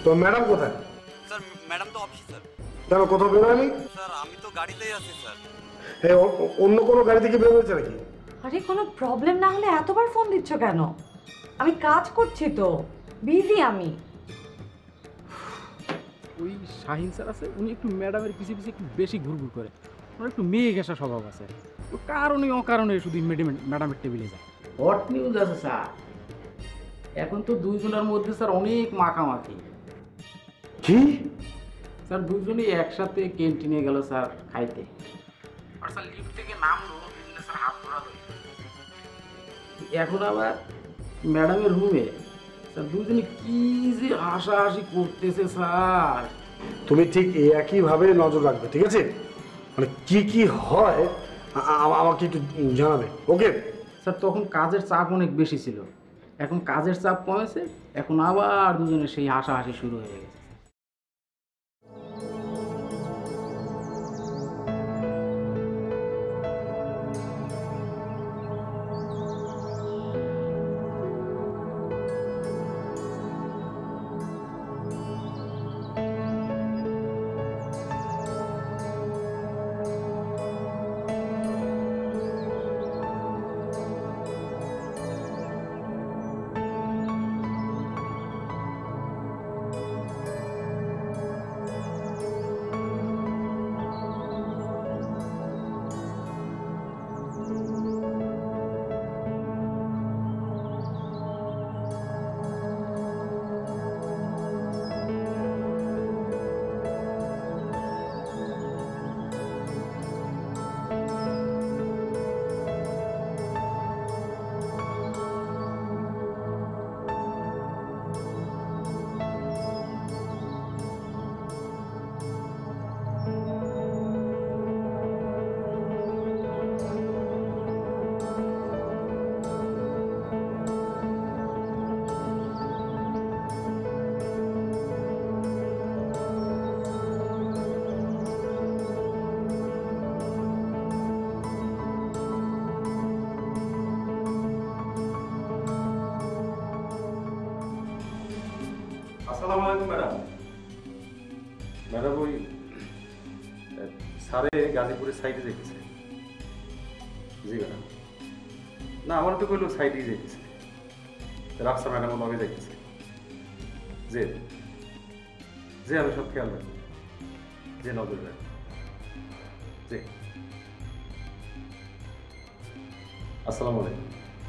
তো ম্যাডাম কোথায়? Sir madam তো অফিসে স্যার। কেন কোথাও বেরোয়নি? স্যার আমি তো গাড়িতেই আছি স্যার। অন্য কোনো গাড়ি থেকে বের হয়েছে নাকি? আরে কোনো প্রবলেম না হলে এতবার ফোন দিচ্ছ কেন? আমি কাজ করছি তো, বিজি আমি। ওই শাহিন স্যার আছে, উনি একটু ম্যাডামের পিছিয়ে পিছিয়ে একটু বেশি ঘুরঘুর করে। ওনার একটু মেয়ে ঘেঁষা স্বভাব আছে। ও কারণে অকারণে শুধু ম্যাডামের টেবিলে যায়। হট নিউজ আছে স্যার, এখন তো দুইজনের মধ্যে স্যার অনেক মাখামাখি। কি স্যার দুজনেই একসাথে ক্যান্টিনে গেল স্যার খাইতে, আর স্যার লিফট থেকে নামলো, স্যার হাত ধরা ধরে। এখন আবার ম্যাডামের রুমে স্যার দুজনে কি যে হাসাহাসি করতেছে স্যার। তুমি ঠিক একই ভাবে নজর রাখবে, ঠিক আছে? মানে কি কি হয় আমাকে একটু জানাবে, ওকে? স্যার তখন কাজের চাপ অনেক বেশি ছিল, এখন কাজের চাপ কমেছে, এখন আবার দুজনে সেই হাসাহাসি শুরু হয়ে গেছে। আসসালামু আলাইকুম ম্যাডাম। ম্যাডাম ওই স্যারে গাজীপুরের সাইডে যেতেছে। জি ম্যাডাম। না আমার তো কইলো সাইডেই যেতেছে, রাফসা ম্যাডামের লগে যাইতেছে। জি জি আমি সব খেয়াল রাখবো, যে নজর রাখবো। জি আসসালামু আলাইকুম।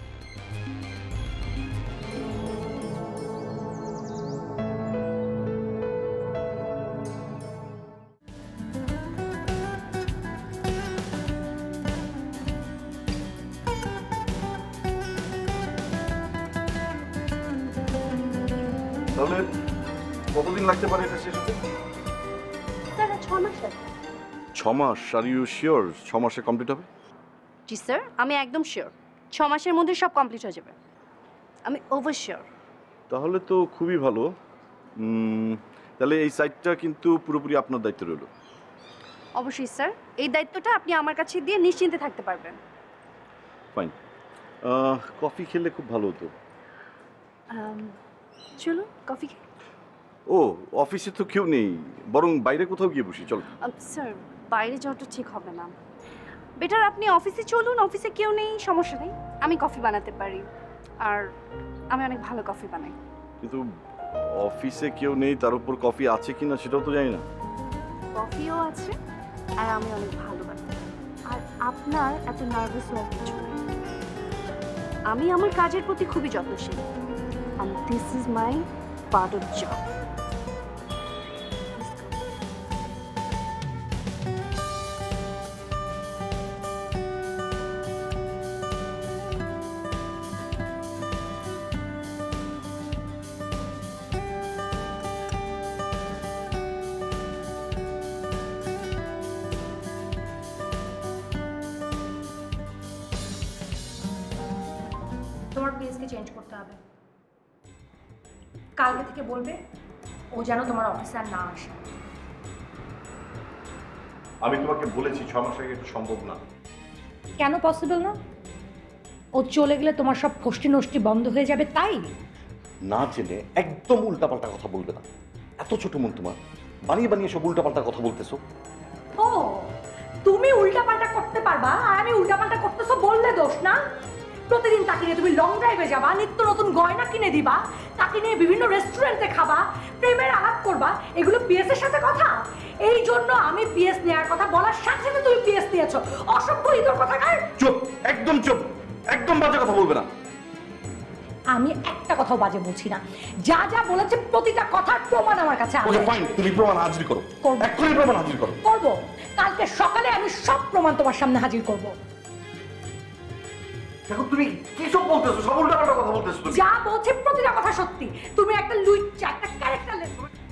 তাহলে কতদিন লাগতে পারে এটা শেষ হতে? স্যার 6 মাস লাগবে। 6 মাস? আর ইউ শিওর 6 মাসে কমপ্লিট হবে? জি স্যার, আমি একদম শিওর 6 মাসের মধ্যে সব কমপ্লিট হয়ে যাবে। আমি ওভার শিওর। তাহলে তো খুবই ভালো। তাহলে এই সাইটটা কিন্তু পুরোপুরি আপনার দায়িত্ব রইল। অবশ্যই স্যার, এই দায়িত্বটা আপনি আমার কাছে দিয়ে নিশ্চিন্তে থাকতে পারবেন। ফাইন। কফি খেলে খুব ভালো হতো। চলো কফি খাই। ও অফিসে তো কেউ নেই, বরং বাইরে কোথাও গিয়ে বসি, চল। স্যার বাইরে যাওয়াটা ঠিক হবে না, বেটার আপনি অফিসে চলুন। অফিসে কেউ নেই, সমস্যা নেই, আমি কফি বানাতে পারি, আর আমি অনেক ভালো কফি বানাই। কিন্তু অফিসে কেউ নেই, তার উপর কফি আছে কিনা সেটাও তো জানি না। কফিও আছে, আর আমি অনেক ভালো বানাই। আর আপনার এত নার্ভাস হওয়ার কিছু নেই, আমি আমার কাজের প্রতি খুবই যত্নশীল, and this is my part of job. তোমার প্লেসকে চেঞ্জ করতে হবে। কালকে থেকে বলবে ও যেন তোমার অফিসে আর না আসে। আমি তোমাকে বলেছি 6 মাস আগে এটা সম্ভব না। কেন পসিবল না? ও চলে গেলে তোমার সব ফষ্টি নষ্টি বন্ধ হয়ে যাবে তাই? না জেনে একদম উল্টাপাল্টা কথা বলবে না। এত ছোট মন তোমার, বানিয়ে বানিয়ে সব উল্টাপাল্টা কথা বলতেছো। ও তুমি উল্টাপাল্টা করতে পারবা আর আমি উল্টাপাল্টা করতেছো বললে দোষ না? প্রতিদিন তাকে নিয়ে তুমি লং ড্রাইভে যাবা, নিত্য নতুন গয়না কিনে দিবা, তাকে নিয়ে বিভিন্ন রেস্টুরেন্টে খাবা, প্রেমের আলাপ করবা, এগুলো পিএস এর সাথে কথা? এই জন্য আমি পিএস নেওয়ার কথা বলার সাথে সাথে তুমি পিএস নিয়েছো। অসভ্য ইতর কথা কার? চুপ, একদম চুপ, একদম বাজে কথা বলবে না। আমি একটা কথাও বাজে বলছি না, যা যা বলেছে প্রতিটা কথার প্রমাণ আমার কাছে আছে। ওকে ফাইন, তুমি প্রমাণ হাজির করো, এক্ষুনি প্রমাণ হাজির করো। করবো, কালকে সকালে আমি সব প্রমাণ তোমার সামনে হাজির করবো। দেখো তুমি কি সব বলতেছো, সব উল্টাপাল্টা কথা বলতেছো তুমি। যা বলছে প্রতিটা কথা সত্যি। তুমি একটা লুইচা, একটা ক্যারেক্টারলেস।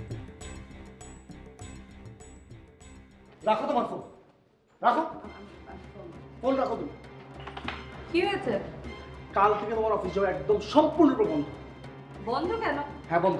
রাখো তোমার ফোন, রাখো ফোন, রাখো তুমি। কি হয়েছে? কাল থেকে তোমার অফিস যাওয়া একদম সম্পূর্ণরূপে বন্ধ। বন্ধ কেন? হ্যাঁ বন্ধ।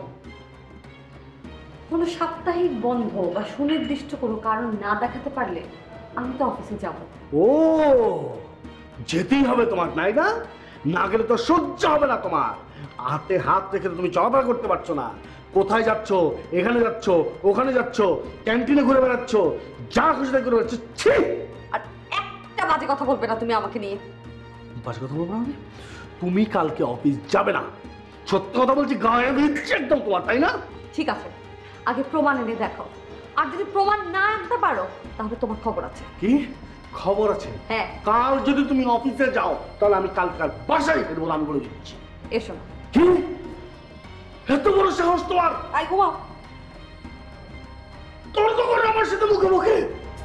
কোনো সাপ্তাহিক বন্ধ বা সুনির্দিষ্ট কোনো কারণ না দেখাতে পারলে আমি তো অফিসে যাব। ও যেতেই হবে তোমার, নাই না? না গেলে তো সহ্য হবে না তোমার। হাতে হাত রেখে তো তুমি চলাফেরা করতে পারছো না। কোথায় যাচ্ছ, এখানে যাচ্ছ, ওখানে যাচ্ছ, ক্যান্টিনে ঘুরে বেড়াচ্ছ, যা খুশি তাই করে বেড়াচ্ছ। ছি! আর একটা বাজে কথা বলবে না তুমি আমাকে নিয়ে। বাজে কথা বলবো না? তুমি কালকে অফিস যাবে না। সত্যি কথা বলছি, গায়ে দিচ্ছি একদম তোমার, তাই না? ঠিক আছে, আগে প্রমাণ এনে দেখো। আর যদি প্রমাণ না আনতে পারো তাহলে তোমার খবর আছে। কি খবর আছে? হ্যাঁ। কাল যদি তুমি অফিসে যাও তাহলে আমি কাল বাসায় ফিরবো, আমি বলে দিচ্ছি। এসো না। কি এত বড় সাহস তোমার? আই ঘুমাও। তর্ক করে আমার সাথে মুখে মুখে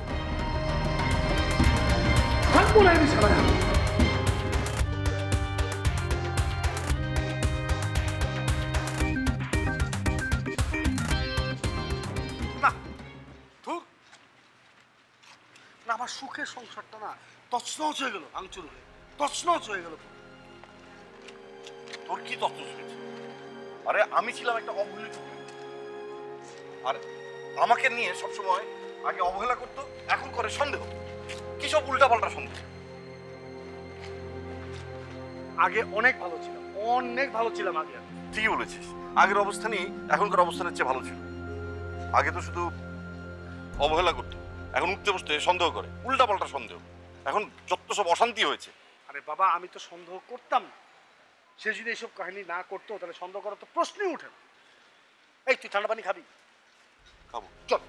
থাকবো না এই বিছানায়। না আমার সুখের সংসারটা না তছনছ হয়ে গেল, ভাঙচুর হয়ে তছনছ হয়ে গেল। তোর কি তথ্য শুনেছি? আরে আমি ছিলাম একটা অবহেলিত পুরুষ। আর আমাকে নিয়ে সবসময় আগে অবহেলা করতো, এখন করে সন্দেহ। কি সব উল্টাপাল্টা সন্দেহ। আগে অনেক ভালো ছিলাম, অনেক ভালো ছিলাম আগে। ঠিকই বলেছিস, আগের অবস্থানই এখনকার অবস্থানের চেয়ে ভালো ছিল। আগে তো শুধু অবহেলা করতো, এখন উঠতে বসতে সন্দেহ করে, উল্টাপাল্টা সন্দেহ। এখন যত সব অশান্তি হয়েছে। আরে বাবা, আমি তো সন্দেহ করতাম না। সে যদি এইসব কাহিনী না করতো তাহলে সন্দেহ করার তো প্রশ্নই ওঠে না। এই তুই ঠান্ডা পানি খাবি? খাবো, চল।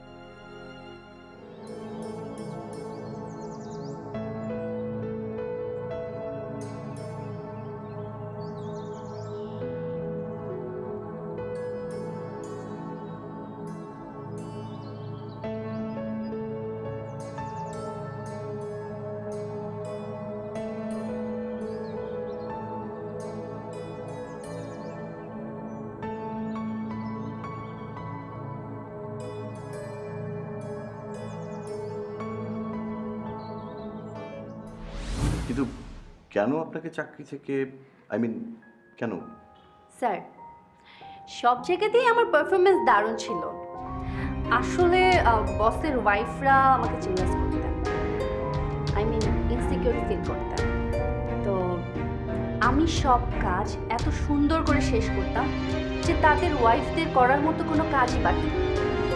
কিন্তু কেন আপনাকে চাকরি থেকে, আই মিন কেন? স্যার, সব জায়গাতেই আমার পারফরমেন্স দারুণ ছিল। আসলে বসের ওয়াইফরা আমাকে জেলাস করতেন, আই মিন ইনসিকিউর ফিল করতেন। তো আমি সব কাজ এত সুন্দর করে শেষ করতাম যে তাদের ওয়াইফদের করার মতো কোনো কাজই বাকি নেই।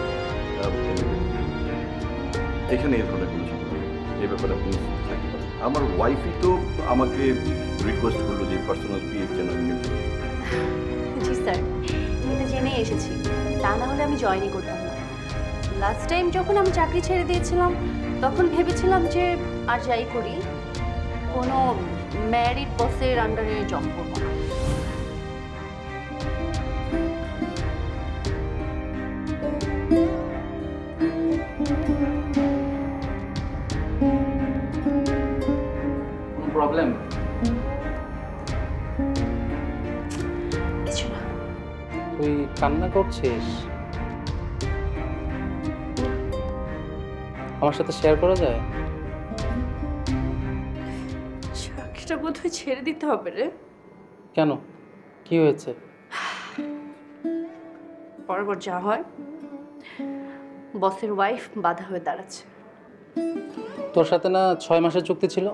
এখানে এই ধরনের কোনো সমস্যা নেই, এই ব্যাপারে আপনি থাকতে পারেন। আমার ওয়াইফই তো আমাকে রিকোয়েস্ট করলো যে পার্সোনাল পিএফ যেন আমি নিই। জি স্যার, এটা জেনে এসেছি, তা না হলে আমি জয়েনই করতাম না। লাস্ট টাইম যখন আমি চাকরি ছেড়ে দিয়েছিলাম তখন ভেবেছিলাম যে আর যাই করি কোনো ম্যারিড বসের আন্ডারে জব করব না। কোনো প্রবলেম? কিছু না। তুই কান্না করছিস? আমার সাথে শেয়ার করা যায়? চাকরিটা বোধহয় ছেড়ে দিতে হবে রে। কেন, কি হয়েছে? পরপর যা হয়, বসের ওয়াইফ বাধা হয়ে দাঁড়াচ্ছে। তোর সাথে না 6 মাসের চুক্তি ছিল?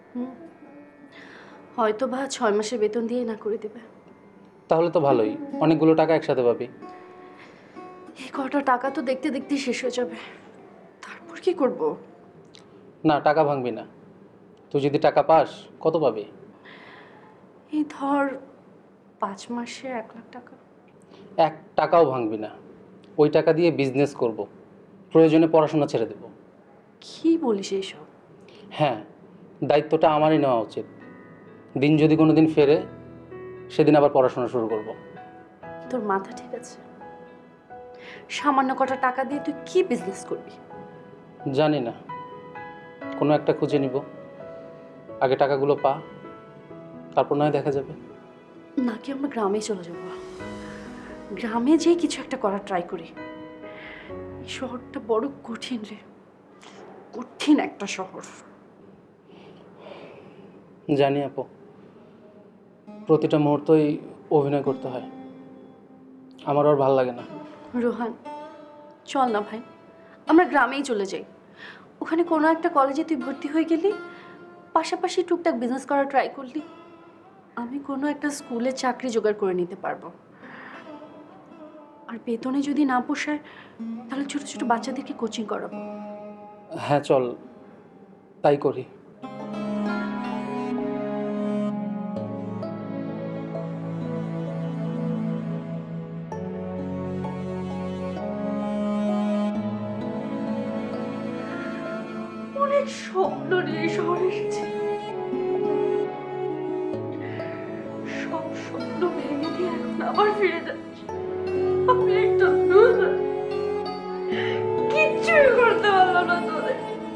হয়তো বা 6 মাসের বেতন দিয়ে না করে দেবে। তাহলে তো ভালোই, অনেকগুলো টাকা একসাথে পাবি। এই কটা টাকা তো দেখতে দেখতে শেষ হয়ে যাবে, তারপর কি করব? না, টাকা ভাঙবি না। তুই যদি টাকা পাস কত পাবি? এই ধর 5 মাসে 1 লাখ টাকা। 1 টাকাও ভাঙবি না। ওই টাকা দিয়ে বিজনেস করব, প্রয়োজনে পড়াশোনা ছেড়ে দেব। কি বলিস এইসব? হ্যাঁ, দায়িত্বটা আমারই নেওয়া উচিত। দিন যদি কোনো দিন ফেরে, সেদিন আবার পড়াশোনা শুরু করব। তোর মাথা ঠিক আছে? সামান্য কটা টাকা দিয়ে তুই কি বিজনেস করবি? জানি না, কোনো একটা খুঁজে নিব। আগে টাকাগুলো পা, তারপর নয় দেখা যাবে। নাকি আমরা গ্রামে চলে যাব? গ্রামে যেয়ে কিছু একটা করার ট্রাই করি। এই শহরটা বড় কঠিন রে, কঠিন একটা শহর। জানি আপু, প্রতিটা মুহূর্তই অভিনয় করতে হয়। আমার আর ভালো লাগে না। রোহান, চল না ভাই, আমরা গ্রামেই চলে যাই। ওখানে কোনো একটা কলেজে তুই ভর্তি হয়ে গেলি, পাশাপাশি টুকটাক বিজনেস করার ট্রাই করলি। আমি কোনো একটা স্কুলে চাকরি জোগাড় করে নিতে পারবো। আর বেতনে যদি না পোষায়, তাহলে ছোট ছোট বাচ্চাদেরকে কোচিং করাবো। হ্যাঁ চল, তাই করি। অনেক স্বপ্ন নিয়ে শহরে এসেছি, সব স্বপ্ন ভেঙে দিয়ে এখন আবার ফিরে যাচ্ছি। আমি একটা loser, কিচ্ছুই করতে পারলাম না তোদের।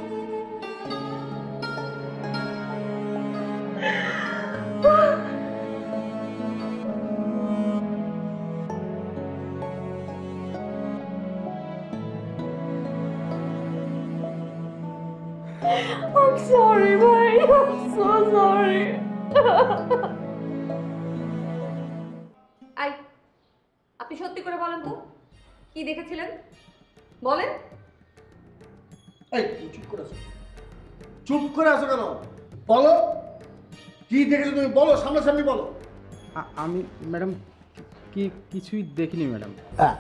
I'm sorry, bhai. I'm so sorry. I, আপনি সত্যি করে বলেন তো কি দেখেছিলেন? বলেন। এই চুপ করে আছো, চুপ করে আছো কেন? বলো কি দেখেছো তুমি, বলো, সামনাসামনি বলো। আমি ম্যাডাম কিছুই দেখিনি ম্যাডাম। হ্যাঁ,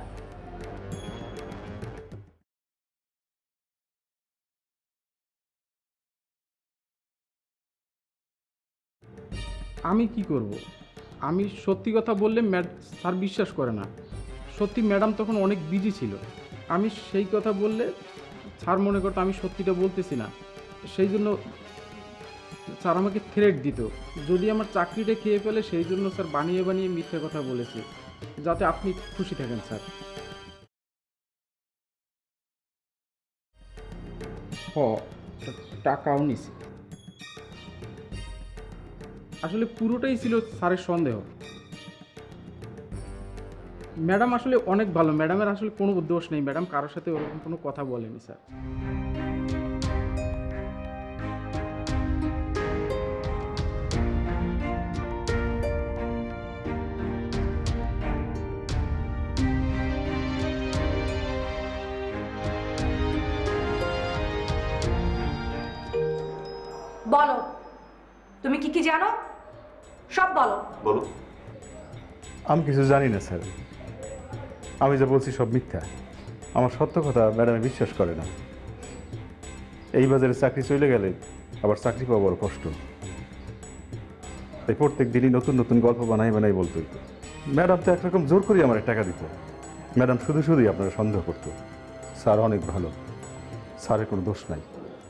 আমি কি করব? আমি সত্যি কথা বললে স্যার বিশ্বাস করে না। সত্যি ম্যাডাম তখন অনেক বিজি ছিল। আমি সেই কথা বললে স্যার মনে করতো আমি সত্যিটা বলতেছি না। সেই জন্য স্যার আমাকে থ্রেট দিত, যদি আমার চাকরিটা খেয়ে ফেলে। সেই জন্য স্যার বানিয়ে বানিয়ে মিথ্যে কথা বলেছে, যাতে আপনি খুশি থাকেন স্যার। টাকাও নিছি। আসলে পুরোটাই ছিল স্যারের সন্দেহ। ম্যাডাম আসলে অনেক ভালো, ম্যাডামের আসলে কোনো দোষ নেই। ম্যাডাম কারোর সাথে ওরকম কোনো কথা বলেনি স্যার। বলো, তুমি কি কি জানো সব বলো। বলো। আমি কিছু জানি না স্যার, আমি যা বলছি সব মিথ্যা। আমার সত্য কথা ম্যাডামে বিশ্বাস করে না। এই বাজারে চাকরি চলে গেলে আবার চাকরি পাওয়া বড় কষ্ট। তাই প্রত্যেক দিনই নতুন নতুন গল্প বানাই বানাই বলতো। ম্যাডাম তো একরকম জোর করে আমার টাকা দিত। ম্যাডাম শুধু শুধুই আপনারা সন্দেহ করতো। স্যার অনেক ভালো, স্যারের কোনো দোষ নাই।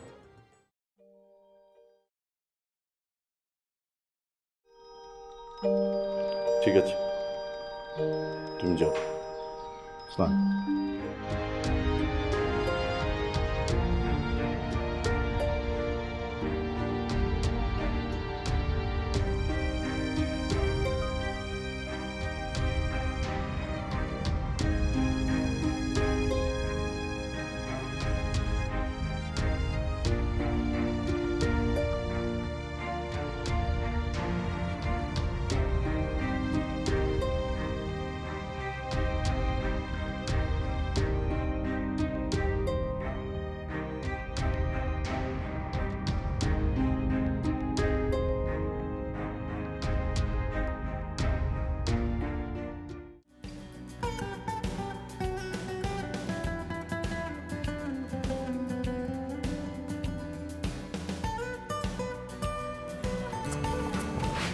ঠিক আছে, তুমি যাও। স্যার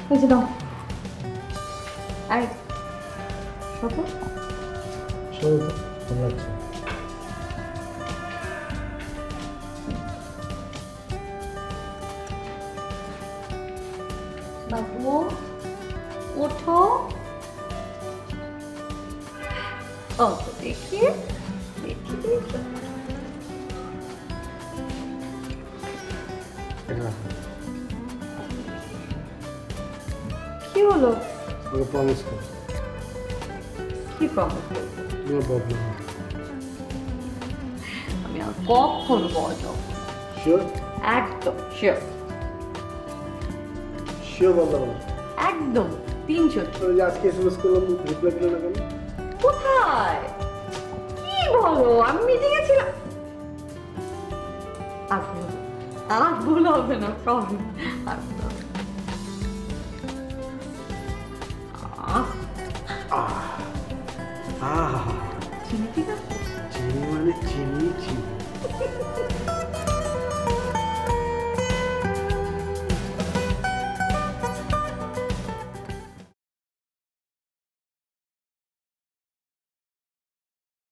এই যে দাও আরে শোনো শোনো তো ভালো লাগছে। বাবু ওঠো ও তো দেখি দেখি দেখি কি হলো প্রমিস করো কি প্রমিস তোমার প্রবলেম আমি আর কখন বলবো শিওর একদম শিওর শিওর বললাম না। একদম 300 ওই যে আজকে এসএমএস করলাম রিপ্লাই দিলে না কেন? কোথায় কি বলো আমি মিটিংয়ে ছিলাম আর ভুল হবে না প্রবলেম আহা চিনি ঠিক আছে চিনি মানে চিনি চিনি